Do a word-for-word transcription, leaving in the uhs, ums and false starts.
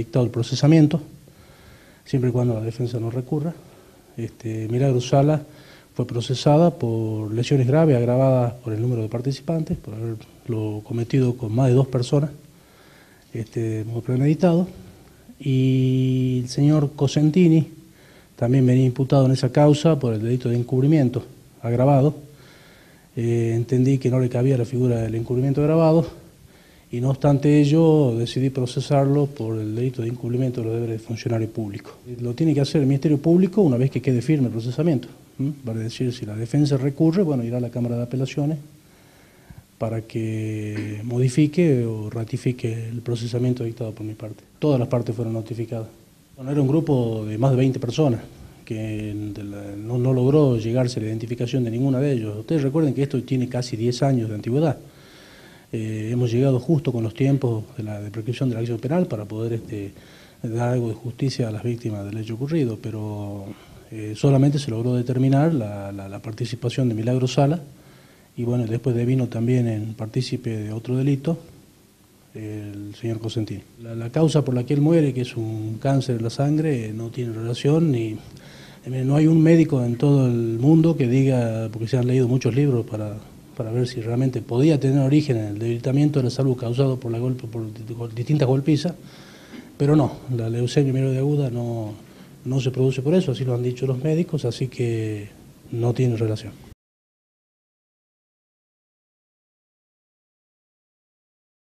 dictado el procesamiento, siempre y cuando la defensa no recurra. Este, Milagros Sala fue procesada por lesiones graves agravadas por el número de participantes, por haberlo cometido con más de dos personas, este, muy premeditado, y el señor Cosentini también venía imputado en esa causa por el delito de encubrimiento agravado. Eh, entendí que no le cabía la figura del encubrimiento agravado y no obstante ello decidí procesarlo por el delito de incumplimiento de los deberes de funcionario público. Lo tiene que hacer el Ministerio Público una vez que quede firme el procesamiento. ¿Mm? Vale decir, si la defensa recurre, bueno, irá a la Cámara de Apelaciones para que modifique o ratifique el procesamiento dictado por mi parte. Todas las partes fueron notificadas. Bueno, era un grupo de más de veinte personas que no, no logró llegarse a la identificación de ninguna de ellos. Ustedes recuerden que esto tiene casi diez años de antigüedad. Eh, hemos llegado justo con los tiempos de la de prescripción de la acción penal para poder este, dar algo de justicia a las víctimas del hecho ocurrido, pero eh, solamente se logró determinar la, la, la participación de Milagros Sala y bueno, después devino también en partícipe de otro delito el señor Cosentini. La, la causa por la que él muere, que es un cáncer de la sangre, no tiene relación ni... No hay un médico en todo el mundo que diga, porque se han leído muchos libros para, para ver si realmente podía tener origen en el debilitamiento de la salud causado por, la golpe, por distintas golpizas, pero no, la leucemia mieloide aguda no, no se produce por eso, así lo han dicho los médicos, así que no tiene relación.